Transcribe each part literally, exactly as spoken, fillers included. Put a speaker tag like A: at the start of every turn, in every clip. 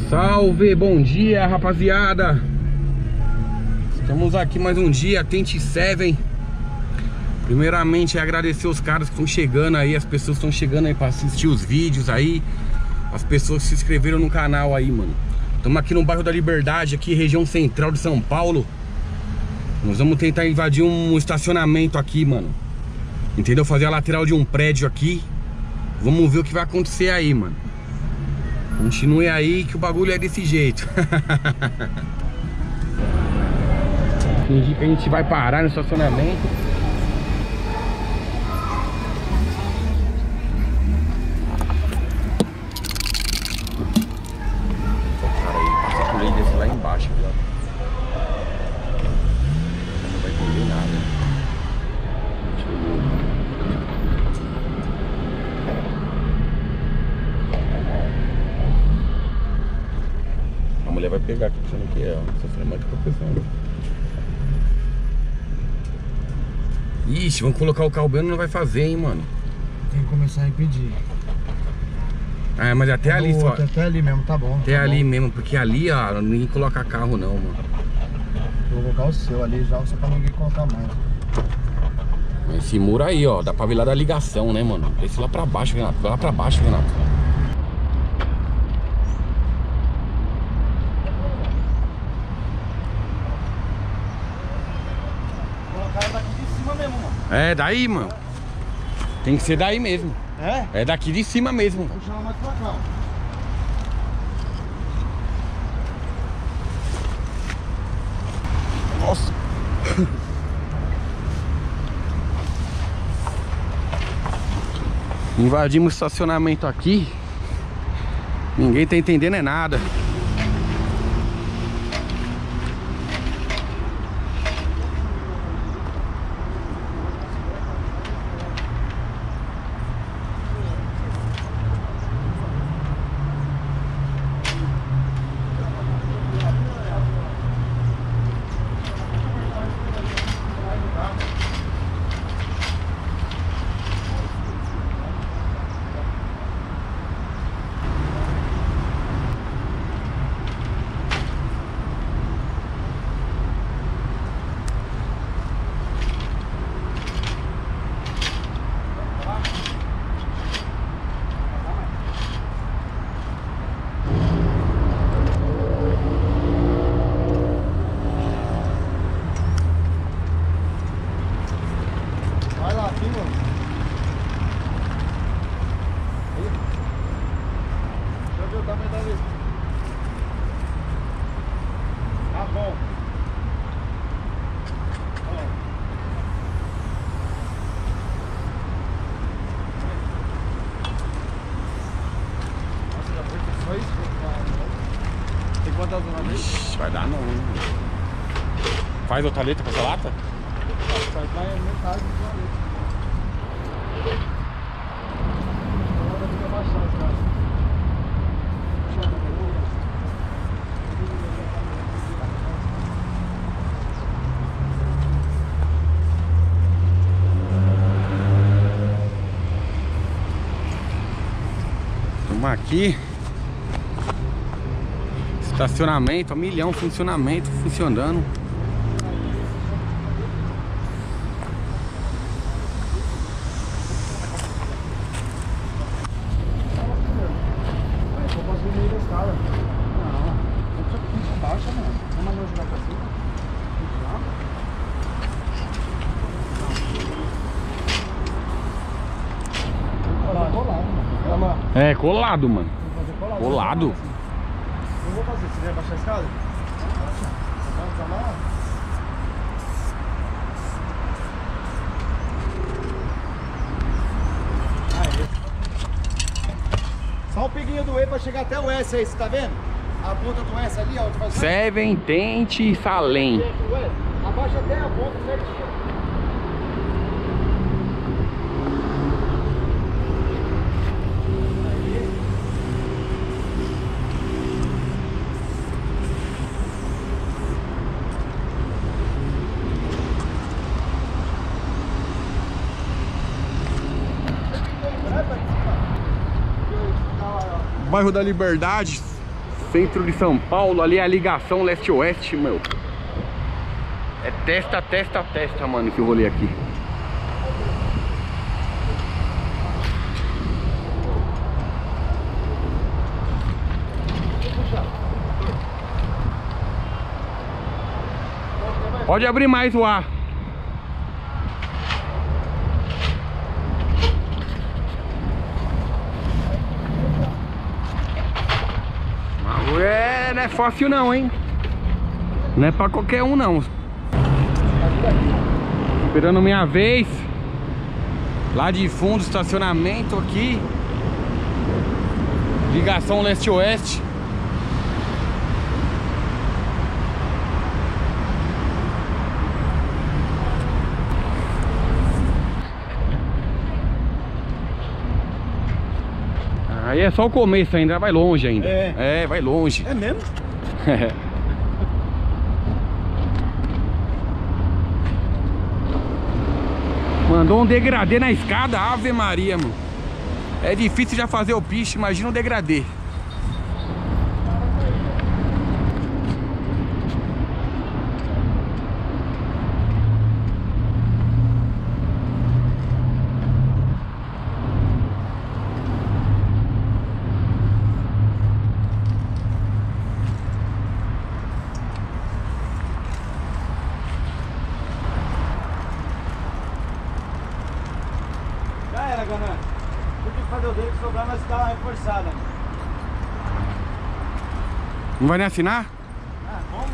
A: Salve, bom dia, rapaziada. Estamos aqui mais um dia, Tente Seven. Primeiramente é agradecer os caras que estão chegando aí, as pessoas que estão chegando aí para assistir os vídeos aí, as pessoas que se inscreveram no canal aí, mano. Estamos aqui no bairro da Liberdade, aqui região central de São Paulo. Nós vamos tentar invadir um estacionamento aqui, mano. Entendeu? Fazer a lateral de um prédio aqui. Vamos ver o que vai acontecer aí, mano. Continue aí que o bagulho é desse jeito. Fingir que a gente vai parar no estacionamento. O cara aí passa por aí e desce lá embaixo, viu? Não vai entender nada. Deixa eu ver. A mulher vai pegar aqui, pensando que é o estacionamento que eu tô pensando. Ixi, vamos colocar o carro bem, não vai fazer, hein, mano.
B: Tem que começar a impedir.
A: Ah, mas até ali
B: o
A: só.
B: outro, até ali mesmo, tá bom.
A: Até
B: tá
A: ali
B: bom.
A: mesmo, porque ali, ó, ninguém coloca carro não, mano.
B: Eu vou colocar o seu ali já, só pra ninguém colocar mais.
A: Esse muro aí, ó, dá pra ver lá da ligação, né, mano? Esse lá pra baixo, Renato. Vai lá pra baixo, Renato.
B: Colocar daqui de cima mesmo, mano.
A: É, daí, mano. Tem que ser daí mesmo.
B: É?
A: É daqui de cima mesmo.
B: Vou chamar mais pra cá, ó.
A: Nossa. Invadimos o estacionamento aqui. Ninguém tá entendendo é nada.
B: Vai lá, aqui, mano. Aí. Deixa eu ver o tamanho da lista. Tá bom. Ó. Nossa, já foi só isso? Tem quantas na vez?
A: Ixi, vai dar não, hein? Faz outra letra com essa lata?
B: Sai mais metade do planeta. Agora fica baixado, cara.
A: Estamos aqui. Estacionamento, a milhão, funcionamento, funcionando. É, colado, mano. Colado.
B: Eu vou fazer, você quer baixar a escada? Vamos lá. Aí. Só um piguinho do E pra chegar até o S aí, você tá vendo? A ponta do S ali, ó. Faz...
A: Seven, Tente, Salem.
B: Abaixa até a ponta certinho.
A: Bairro da Liberdade, centro de São Paulo. Ali é a ligação leste-oeste, meu. É testa, testa, testa, mano, que eu rolei aqui. Pode abrir mais o ar. É, não é fácil não, hein? Não é pra qualquer um não. Esperando minha vez. Lá de fundo, estacionamento aqui. Ligação leste-oeste. Aí é só o começo ainda, vai longe ainda. É, é vai longe.
B: É mesmo?
A: É. Mandou um degradê na escada, Ave Maria, mano. É difícil já fazer o piche, imagina um degradê.
B: Fazer o dele que sobrar vai ficar reforçada.
A: Não vai nem assinar?
B: Ah, como?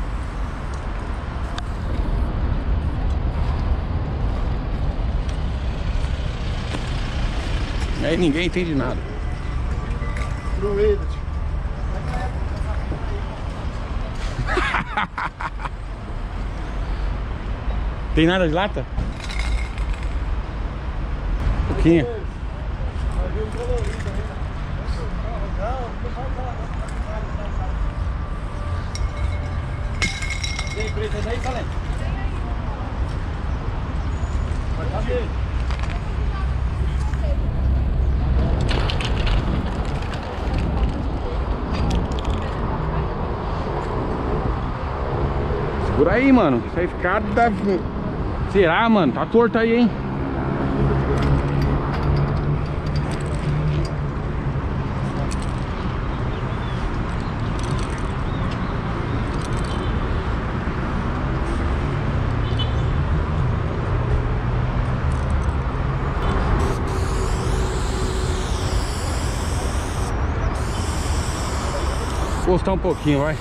A: Aí ninguém entende nada.
B: Druida.
A: Tem nada de lata? Um pouquinho.
B: Tem preto aí, Salém? Vai caber.
A: Segura aí, mano. Essa escada... Será, mano? Tá torto aí, hein? Encostar um pouquinho, vai.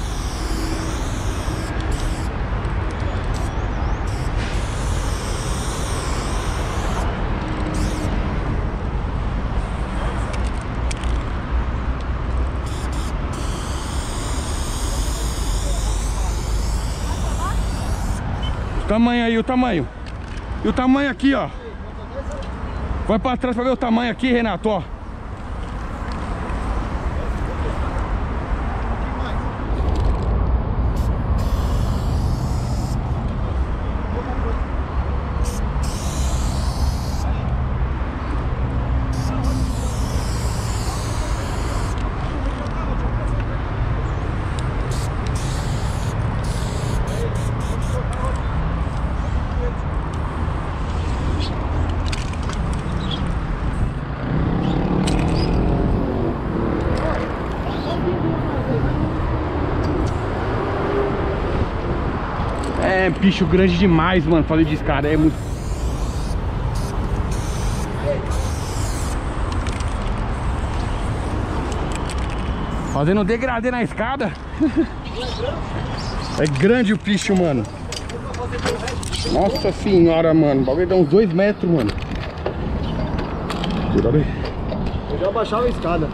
A: O tamanho aí, o tamanho. E o tamanho aqui, ó. Vai pra trás pra ver o tamanho aqui, Renato, ó. É bicho grande demais, mano. Falei disso, cara. É muito... Fazendo degradê na escada. É grande o bicho, mano. Nossa senhora, mano. O bagulho dá uns dois metros, mano. Cuidado aí.
B: Eu já baixava a escada.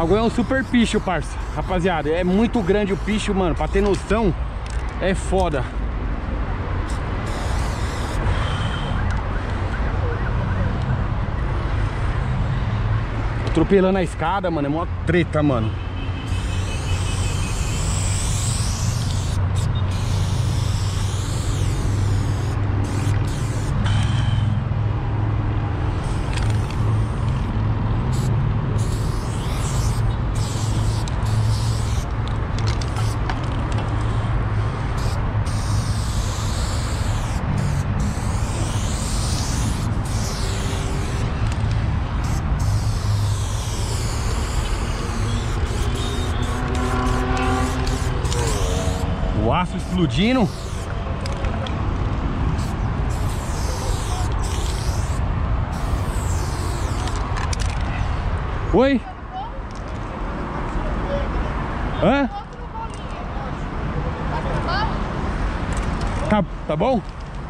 A: bagulho é um super picho, parça. Rapaziada, é muito grande o picho, mano. Pra ter noção, é foda. Atropelando a escada, mano, é mó treta, mano. O aço explodindo. Oi? Hã? Tá, tá bom?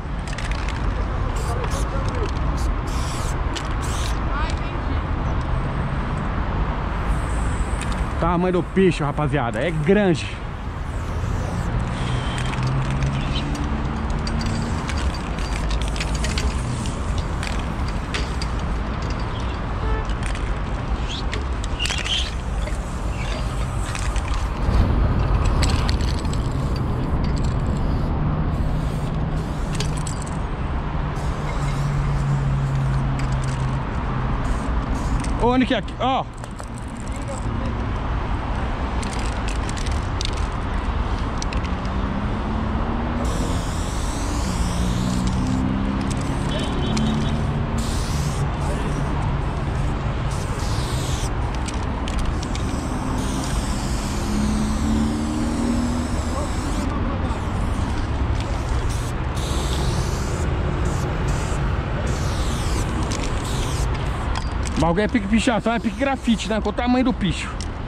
A: Tamanho do peixe, rapaziada, é grande. Onde que é aqui? Ó. O bagulho é pique pichação, é pique grafite, né? Com o tamanho do picho.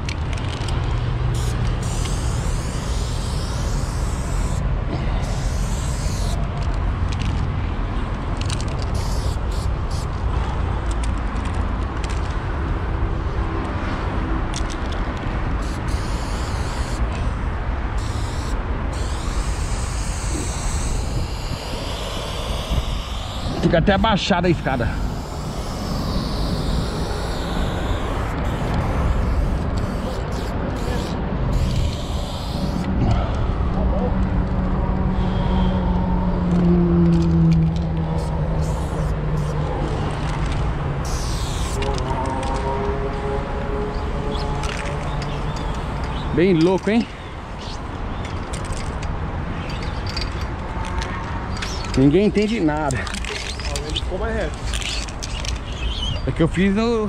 A: Fica até abaixada a escada. Bem louco, hein? Ninguém entende nada.
B: Ele ficou mais reto.
A: É que eu fiz no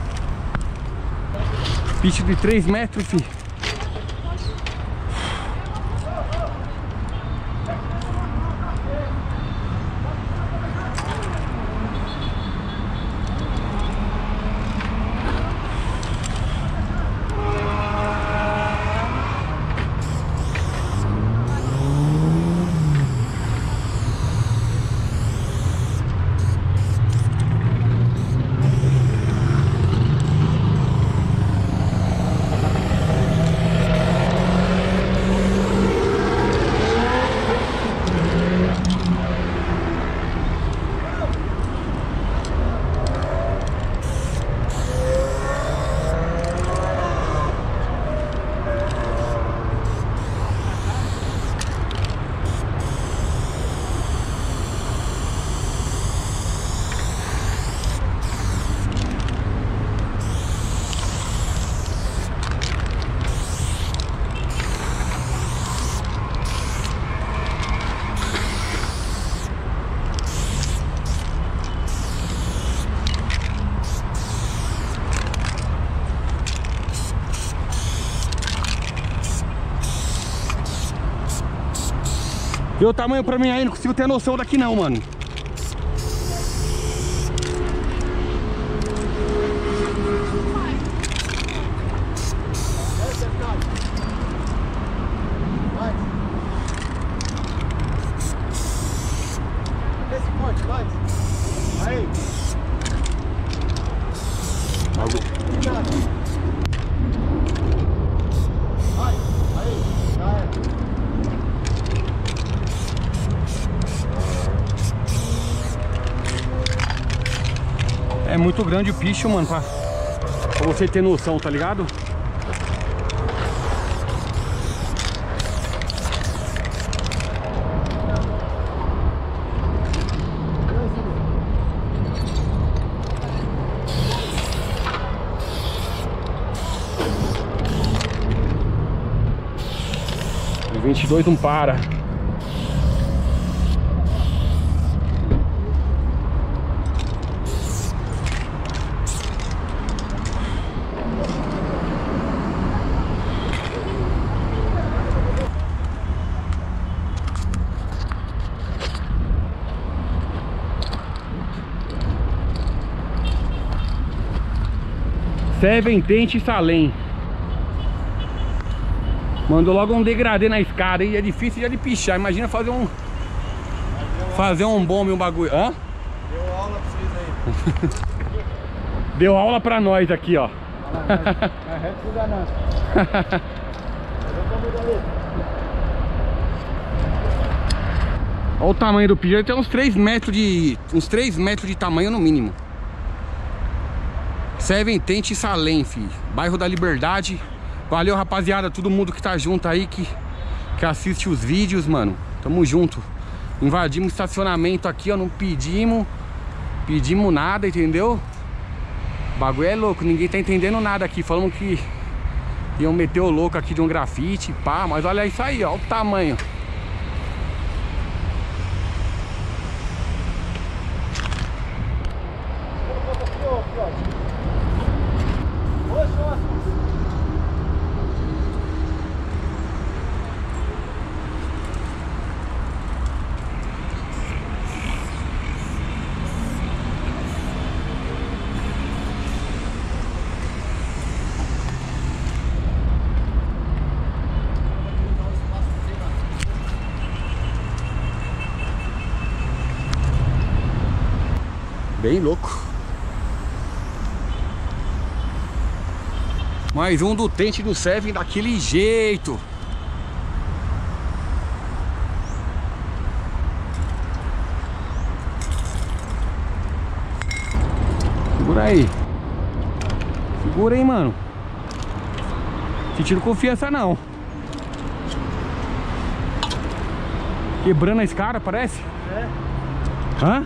A: picho de três metros, filho. Vê o tamanho pra mim aí, não consigo ter noção daqui não, mano.
B: Esse corte, vai. Aí.
A: Algo. muito grande o picho, mano, pra, pra você ter noção, tá ligado? O vinte e dois não para. Seven Tente Salem. Mandou logo um degradê na escada e é difícil de pichar. Imagina fazer um fazer um bombe, um bagulho. Hã?
B: Deu aula pra vocês aí.
A: Deu aula pra nós aqui, ó.
B: É reto pro ganância.
A: Olha o tamanho do picho. Ele tem uns três metros de. Uns três metros de tamanho no mínimo. Seven Tente Salem, filho. Bairro da Liberdade. Valeu, rapaziada, todo mundo que tá junto aí, que, que assiste os vídeos, mano. Tamo junto. Invadimos estacionamento aqui, ó, não pedimos. Pedimos nada, entendeu? O bagulho é louco, ninguém tá entendendo nada aqui. Falamos que iam meter o louco aqui de um grafite, pá. Mas olha isso aí, ó, o tamanho. Bem louco. Mais um do Tente do Seven daquele jeito. Segura aí. Segura aí, mano. Sentindo confiança não. Quebrando a escada, parece?
B: É.
A: Hã?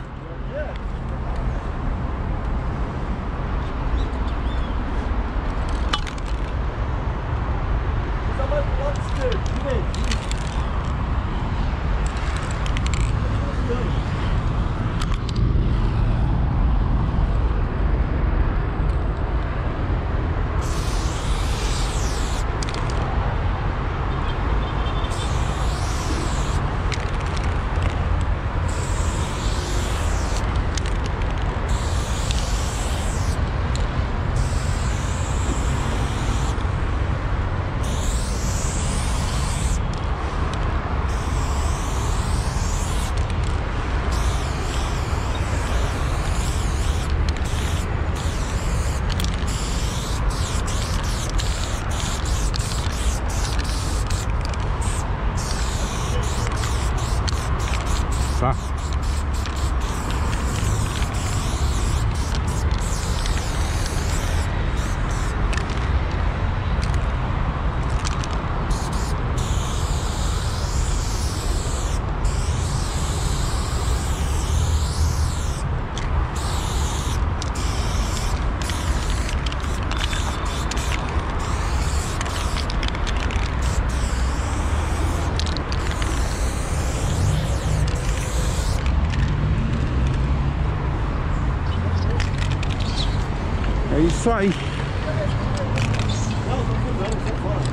A: Tá. É isso aí.
B: Não, tô fudando, sai fora.